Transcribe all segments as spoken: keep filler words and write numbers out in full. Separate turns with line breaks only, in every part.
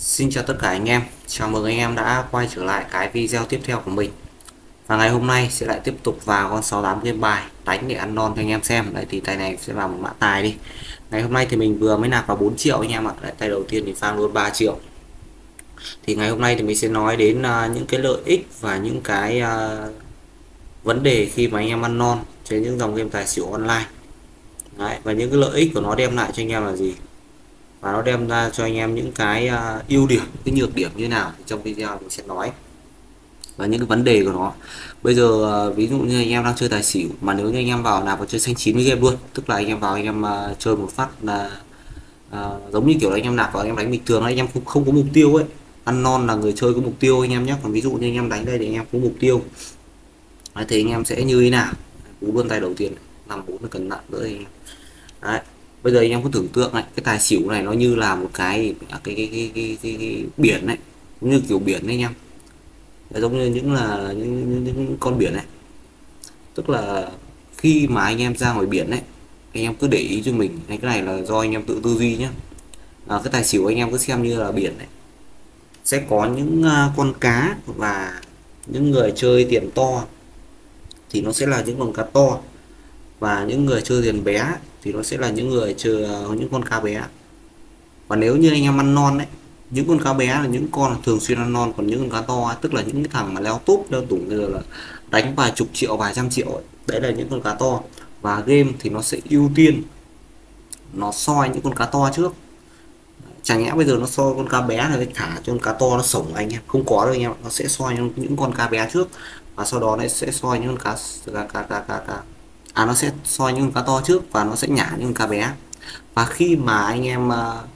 Xin chào tất cả anh em, chào mừng anh em đã quay trở lại cái video tiếp theo của mình. Và ngày hôm nay sẽ lại tiếp tục vào con sáu tám game bài đánh để ăn non cho anh em xem. Đây thì tay này sẽ vào một mã tài đi. Ngày hôm nay thì mình vừa mới nạp vào bốn triệu anh em ạ. Đấy, tay đầu tiên thì farm luôn ba triệu. Thì ngày hôm nay thì mình sẽ nói đến uh, những cái lợi ích và những cái uh, vấn đề khi mà anh em ăn non trên những dòng game tài xỉu online. Đấy, và những cái lợi ích của nó đem lại cho anh em là gì? Và nó đem ra cho anh em những cái uh, ưu điểm, cái nhược điểm như nào trong video mình sẽ nói và những cái vấn đề của nó. Bây giờ uh, ví dụ như anh em đang chơi tài xỉu mà nếu như anh em vào nạp vào chơi xanh chín với game luôn, tức là anh em vào anh em uh, chơi một phát là uh, giống như kiểu là anh em nạp vào anh em đánh bình thường, anh em không không có mục tiêu ấy. Ăn non là người chơi có mục tiêu anh em nhé. Còn ví dụ như anh em đánh đây thì anh em có mục tiêu. Đấy, thì anh em sẽ như thế nào? Cú luôn tay đầu tiên năm bốn là cần nặng nữa anh em. Đấy, bây giờ anh em có tưởng tượng này, cái tài xỉu này nó như là một cái cái cái cái, cái, cái, cái biển này, như kiểu biển đấy anh em. Đấy, giống như những là những, những, những con biển này, tức là khi mà anh em ra ngoài biển này, anh em cứ để ý cho mình cái này là do anh em tự tư duy nhé. À, cái tài xỉu anh em cứ xem như là biển này, sẽ có những uh, con cá và những người chơi tiền to thì nó sẽ là những con cá to, và những người chơi tiền bé thì nó sẽ là những người chơi uh, những con cá bé. Và nếu như anh em ăn non đấy, những con cá bé là những con thường xuyên ăn non, còn những con cá to tức là những cái thằng mà leo túp leo tủng bây giờ là đánh vài chục triệu vài trăm triệu ấy. Đấy là những con cá to, và game thì nó sẽ ưu tiên nó soi những con cá to trước. Chẳng nhẽ bây giờ nó soi con cá bé này thả cho con cá to nó sống anh em, không có đâu anh em. Nó sẽ soi những con cá bé trước và sau đó nó sẽ soi những con cá cá cá cá, cá, cá. À, nó sẽ soi những con cá to trước và nó sẽ nhả những con cá bé. Và khi mà anh em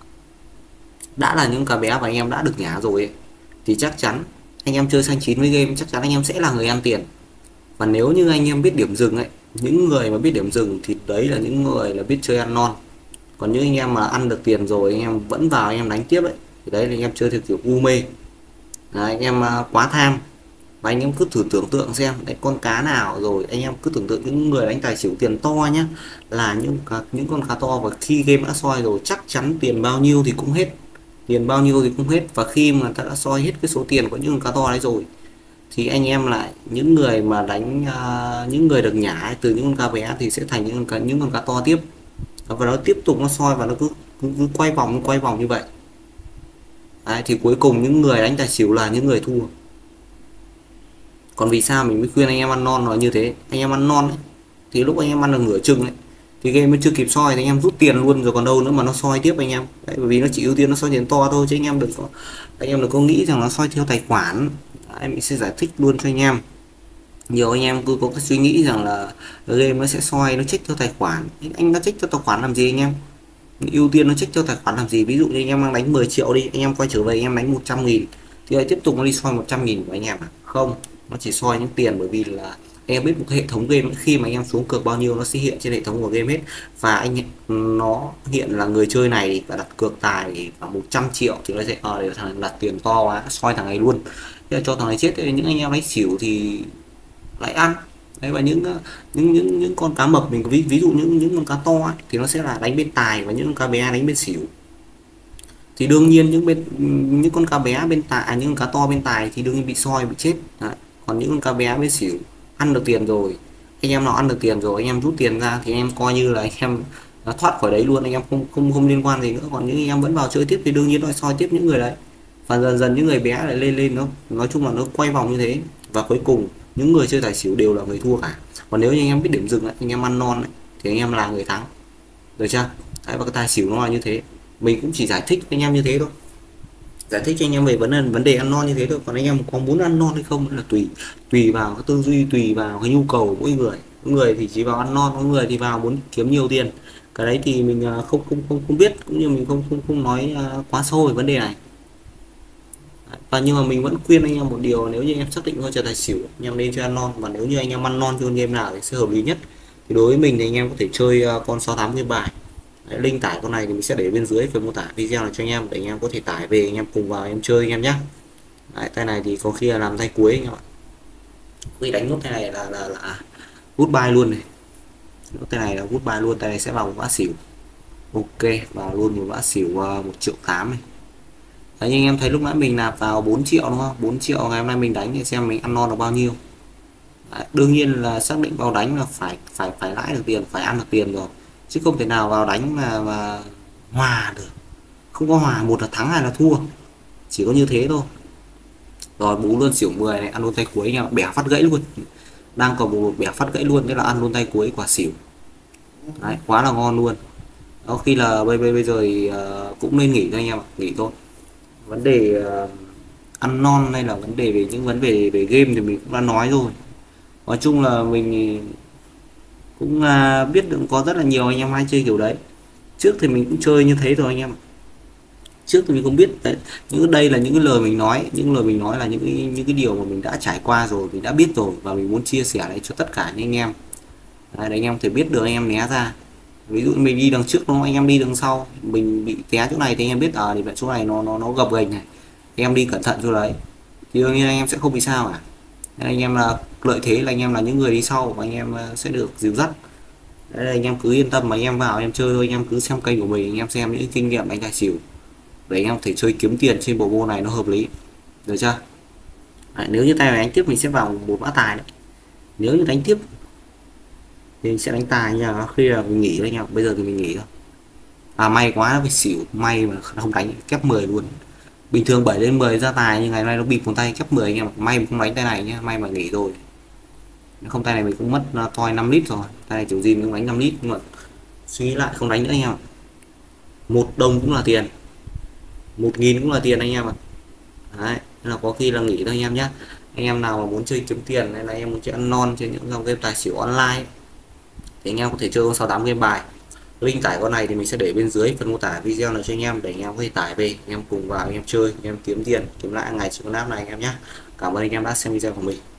đã là những cá bé và anh em đã được nhả rồi ấy, thì chắc chắn anh em chơi xanh chín với game chắc chắn anh em sẽ là người ăn tiền. Và nếu như anh em biết điểm dừng ấy, những người mà biết điểm dừng thì đấy là những người là biết chơi ăn non. Còn những anh em mà ăn được tiền rồi anh em vẫn vào anh em đánh tiếp ấy, thì đấy là anh em chơi theo kiểu u mê. Đấy, anh em quá tham. Và anh em cứ thử tưởng tượng xem đấy, con cá nào rồi anh em cứ tưởng tượng những người đánh tài xỉu tiền to nhá, là những những con cá to, và khi game đã soi rồi chắc chắn tiền bao nhiêu thì cũng hết, tiền bao nhiêu thì cũng hết. Và khi mà ta đã soi hết cái số tiền của những con cá to đấy rồi thì anh em lại những người mà đánh uh, những người được nhả từ những con cá bé thì sẽ thành những con cá, những con cá to tiếp, và nó tiếp tục nó soi và nó cứ cứ, cứ quay vòng quay vòng như vậy. Đấy, thì cuối cùng những người đánh tài xỉu là những người thua. Còn vì sao mình mới khuyên anh em ăn non là như thế? Anh em ăn non ấy, thì lúc anh em ăn được nửa chừng ấy, thì game mới chưa kịp soi thì anh em rút tiền luôn rồi còn đâu nữa mà nó soi tiếp anh em. Đấy, bởi vì nó chỉ ưu tiên nó soi tiền to thôi, chứ anh em đừng có anh em đừng có nghĩ rằng nó soi theo tài khoản. Đấy, mình sẽ giải thích luôn cho anh em. Nhiều anh em cứ có cái suy nghĩ rằng là game nó sẽ soi nó check theo tài khoản. Anh đã check theo tài khoản làm gì anh em? Ưu tiên nó check theo tài khoản làm gì? Ví dụ như anh em đang đánh mười triệu đi, anh em quay trở về anh em đánh một trăm nghìn thì lại tiếp tục nó đi soi một trăm nghìn của anh em à? Không, nó chỉ soi những tiền, bởi vì là anh em biết một hệ thống game khi mà anh em xuống cược bao nhiêu nó sẽ hiện trên hệ thống của game hết. Và anh nó hiện là người chơi này thì phải đặt cược tài vào một trăm triệu thì nó sẽ ờ à, thằng đặt tiền to quá soi thằng này luôn, thế là cho thằng này chết. Những anh em đánh xỉu thì lại ăn. Đấy, và những những những những con cá mập mình ví ví dụ những những con cá to ấy, thì nó sẽ là đánh bên tài, và những con cá bé đánh bên xỉu. Thì đương nhiên những bên những con cá bé bên tài à, những con cá to bên tài thì đương nhiên bị soi bị chết. Đấy. Còn những con cá bé bên xỉu ăn được tiền rồi, anh em nào ăn được tiền rồi anh em rút tiền ra thì anh em coi như là anh em thoát khỏi đấy luôn, anh em không không không liên quan gì nữa. Còn những anh em vẫn vào chơi tiếp thì đương nhiên nó soi tiếp những người đấy, và dần dần những người bé lại lên lên nó nói chung là nó quay vòng như thế. Và cuối cùng những người chơi tài xỉu đều là người thua cả. Còn nếu như anh em biết điểm dừng ấy, anh em ăn non ấy, thì anh em là người thắng, được chưa? Đấy, và cái tài xỉu nó là như thế. Mình cũng chỉ giải thích với anh em như thế thôi, giải thích cho anh em về vấn đề vấn đề ăn non như thế thôi. Còn anh em có muốn ăn non hay không là tùy tùy vào cái tư duy, tùy vào cái nhu cầu của mỗi người. Mỗi người thì chỉ vào ăn non, có người thì vào muốn kiếm nhiều tiền. Cái đấy thì mình không không không không biết, cũng như mình không không không nói quá sâu về vấn đề này. Và nhưng mà mình vẫn khuyên anh em một điều, nếu như em xác định coi chơi tài xỉu anh em nên chơi ăn non. Và nếu như anh em ăn non chơi game nào thì sẽ hợp lý nhất, thì đối với mình thì anh em có thể chơi con sáu tám game bài. Đấy, link tải con này thì mình sẽ để bên dưới phần mô tả video này cho anh em, để anh em có thể tải về anh em cùng vào em chơi anh em nhé. Đấy, tay này thì có khi là làm tay cuối anh em ạ. Khi đánh nốt tay này là là, là hút bài luôn này, nốt tay này là hút bài luôn. Tay này sẽ vào một mã xỉu, ok, vào luôn một mã xỉu uh, một triệu tám này. Đấy, như anh em thấy lúc nãy mình nạp vào bốn triệu đúng không, bốn triệu ngày hôm nay mình đánh thì xem mình ăn non được bao nhiêu. Đấy, đương nhiên là xác định vào đánh là phải phải phải lãi được tiền, phải ăn được tiền rồi, chứ không thể nào vào đánh mà mà hòa được. Không có hòa, một là thắng hai là thua, chỉ có như thế thôi. Rồi bú luôn xỉu mười này, ăn luôn tay cuối nha, bẻ phát gãy luôn, đang còn một bẻ phát gãy luôn, thế là ăn luôn tay cuối quả xỉu. Đấy, quá là ngon luôn. Đó, khi là bây bây bây giờ thì uh, cũng nên nghỉ thôi anh em ạ, nghỉ thôi. Vấn đề uh, ăn non hay là vấn đề về những vấn đề về game thì mình cũng đã nói rồi. Nói chung là mình cũng uh, biết được có rất là nhiều anh em hay chơi kiểu đấy. Trước thì mình cũng chơi như thế rồi anh em. Trước thì mình không biết đấy, những đây là những cái lời mình nói, những lời mình nói là những cái những cái điều mà mình đã trải qua rồi, mình đã biết rồi, và mình muốn chia sẻ đấy cho tất cả những anh em. Đấy, để anh em thể biết được, anh em né ra. Ví dụ mình đi đằng trước nó, anh em đi đằng sau, mình bị té chỗ này thì anh em biết à, thì chỗ này nó nó nó gập ghềnh này, anh em đi cẩn thận chỗ đấy thì đương nhiên anh em sẽ không bị sao cả. Nên anh em là lợi thế là anh em là những người đi sau và anh em sẽ được dìu dắt. Đấy, anh em cứ yên tâm mà anh em vào anh em chơi thôi, anh em cứ xem kênh của mình, anh em xem những kinh nghiệm đánh tài xỉu để anh em thể chơi kiếm tiền trên bộ môn này nó hợp lý, được chưa? Đấy, nếu như tay này đánh tiếp mình sẽ vào một mã tài đấy, nếu như đánh tiếp thì mình sẽ đánh tài nha, khi là mình nghỉ đấy anh em, bây giờ thì mình nghỉ thôi. À may quá nó phải xỉu, may mà không đánh kép mười luôn. Bình thường bảy lên mười ra tài, nhưng ngày hôm nay nó bịp một tay kép mười anh em, may mà không đánh tay này nhá, may mà nghỉ rồi. Không tay này mình cũng mất toi năm lít rồi, tay này kiểu gì mình cũng đánh năm lít, nhưng mà suy nghĩ lại không đánh nữa anh em. Một đồng cũng là tiền, một nghìn cũng là tiền anh em ạ. Đấy, là có khi là nghỉ thôi anh em nhé. Anh em nào mà muốn chơi kiếm tiền hay là anh em muốn chơi ăn non trên những dòng game tài xỉu online thì anh em có thể chơi con sáu tám game bài. Link tải con này thì mình sẽ để bên dưới phần mô tả video này cho anh em, để anh em có thể tải về, anh em cùng vào anh em chơi, anh em kiếm tiền kiếm lãi ngày trên con app này anh em nhé. Cảm ơn anh em đã xem video của mình.